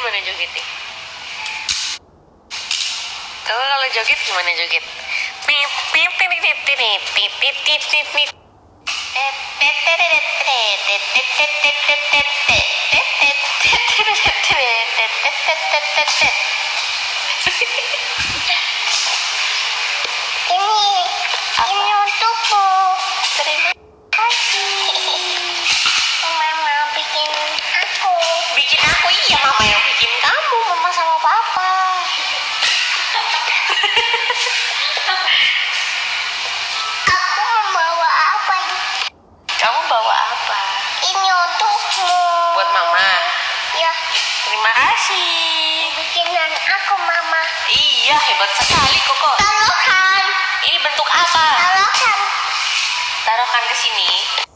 gimana jogetnya? Coba kalau joget gimana joget? Ini untukmu. Terima Mama bikin aku. bikin aku, iya mama yang bikin kamu, mama sama papa. Aku membawa apa? Kamu bawa apa? Ini untukmu. Buat mama. Ya, Terima kasih. bikinan aku mama. Iya, hebat sekali Koko. Taruhkan. Ini bentuk apa? Taruhkan. Taruhkan ke sini.